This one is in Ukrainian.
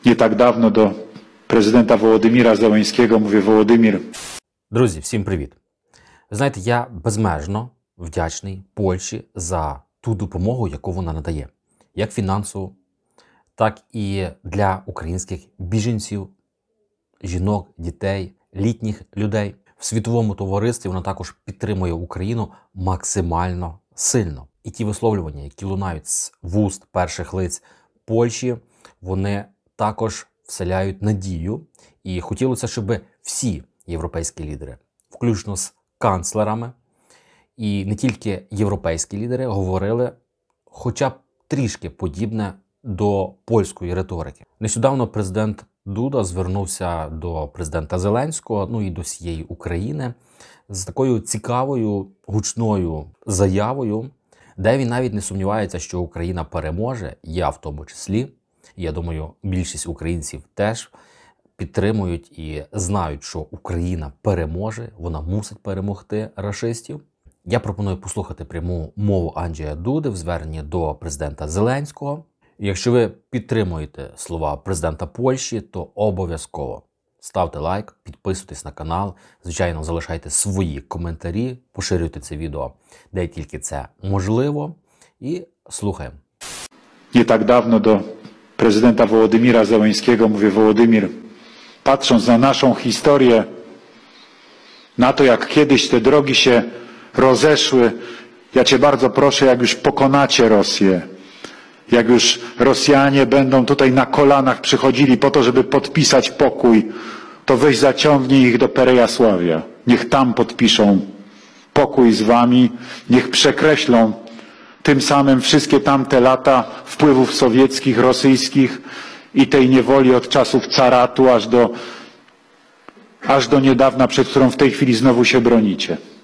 nie tak dawno do prezydenta Wołodymira Зеленського, mówię Wołodymir. Друзі, всім привіт! Ви знаєте, я безмежно вдячний Польщі за ту допомогу, яку вона надає. Як фінансову, так і для українських біженців, жінок, дітей, літніх людей. В світовому товаристві вона також підтримує Україну максимально сильно. І ті висловлювання, які лунають з вуст перших лиць Польщі, вони також вселяють надію. І хотілося, щоб всі європейські лідери, включно з канцлерами, і не тільки європейські лідери, говорили хоча б трішки подібне до польської риторики. Нещодавно президент Дуда звернувся до президента Зеленського, ну і до всієї України, з такою цікавою, гучною заявою, де він навіть не сумнівається, що Україна переможе, я в тому числі. Я думаю, більшість українців теж підтримують і знають, що Україна переможе, вона мусить перемогти рашистів. Я пропоную послухати пряму мову Анджея Дуди в зверненні до президента Зеленського. І якщо ви підтримуєте слова президента Польщі, то обов'язково ставте лайк, підписуйтесь на канал, звичайно, залишайте свої коментарі, поширюйте це відео, де тільки це можливо, і слухаємо. Nie tak dawno do prezydenta Wołodymira Zełenskiego, mówię Wołodymir, patrząc na naszą historię, na to jak kiedyś te drogi się rozeszły, ja Cię bardzo proszę, jak już pokonacie Rosję, jak już Rosjanie będą tutaj na kolanach przychodzili po to, żeby podpisać pokój, to weź zaciągnij ich do Perejasławia. Niech tam podpiszą pokój z Wami, niech przekreślą tym samym wszystkie tamte lata wpływów sowieckich, rosyjskich i tej niewoli od czasów caratu aż do niedawna, przed którą w tej chwili znowu się bronicie.